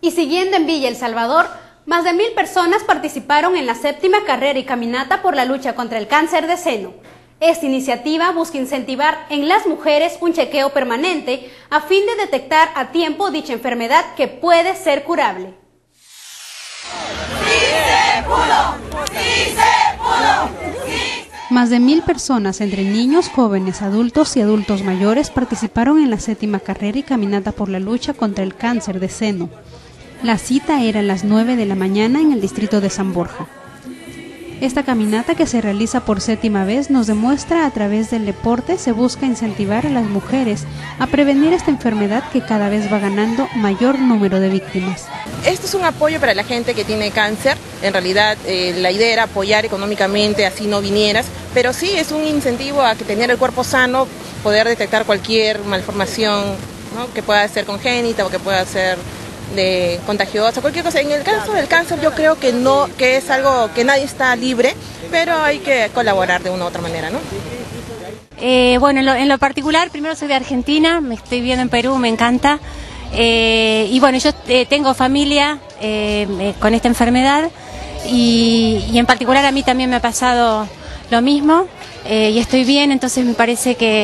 Y siguiendo en Villa El Salvador, más de 1000 personas participaron en la 7ª carrera y caminata por la lucha contra el cáncer de seno. Esta iniciativa busca incentivar en las mujeres un chequeo permanente a fin de detectar a tiempo dicha enfermedad que puede ser curable. ¡Sí se pudo! ¡Sí se pudo! Más de 1000 personas, entre niños, jóvenes, adultos y adultos mayores, participaron en la 7ª carrera y caminata por la lucha contra el cáncer de seno. La cita era a las 9 de la mañana en el distrito de San Borja. Esta caminata, que se realiza por 7ª vez, nos demuestra a través del deporte se busca incentivar a las mujeres a prevenir esta enfermedad que cada vez va ganando mayor número de víctimas. Esto es un apoyo para la gente que tiene cáncer. En realidad la idea era apoyar económicamente, así no vinieras, pero sí es un incentivo a que tener el cuerpo sano, poder detectar cualquier malformación, ¿no?, que pueda ser congénita o que pueda ser contagiosa, cualquier cosa. En el caso del cáncer yo creo que no, que es algo que nadie está libre, pero hay que colaborar de una u otra manera, ¿no? Bueno, en lo particular, primero soy de Argentina, me estoy viviendo en Perú, me encanta. Y bueno, yo tengo familia con esta enfermedad y en particular a mí también me ha pasado lo mismo y estoy bien, entonces me parece que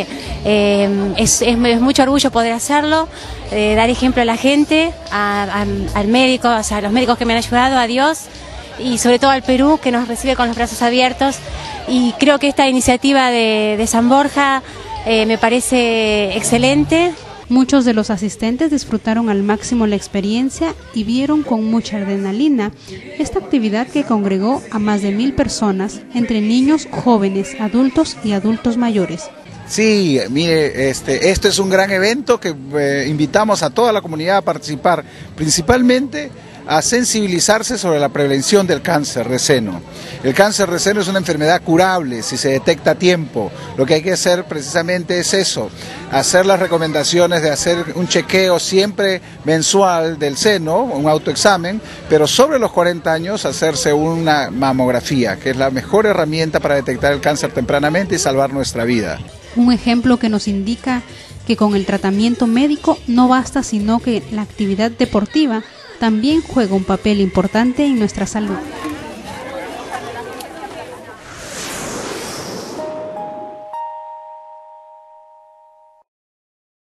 es mucho orgullo poder hacerlo, dar ejemplo a la gente, al médico, o sea, a los médicos que me han ayudado, a Dios y sobre todo al Perú, que nos recibe con los brazos abiertos, y creo que esta iniciativa de San Borja me parece excelente. Muchos de los asistentes disfrutaron al máximo la experiencia y vieron con mucha adrenalina esta actividad que congregó a más de 1000 personas, entre niños, jóvenes, adultos y adultos mayores. Sí, mire, esto es un gran evento que invitamos a toda la comunidad a participar, principalmente a sensibilizarse sobre la prevención del cáncer de seno. El cáncer de seno es una enfermedad curable si se detecta a tiempo. Lo que hay que hacer precisamente es eso, hacer las recomendaciones de hacer un chequeo siempre mensual del seno, un autoexamen, pero sobre los 40 años hacerse una mamografía, que es la mejor herramienta para detectar el cáncer tempranamente y salvar nuestra vida. Un ejemplo que nos indica que con el tratamiento médico no basta, sino que la actividad deportiva también juega un papel importante en nuestra salud.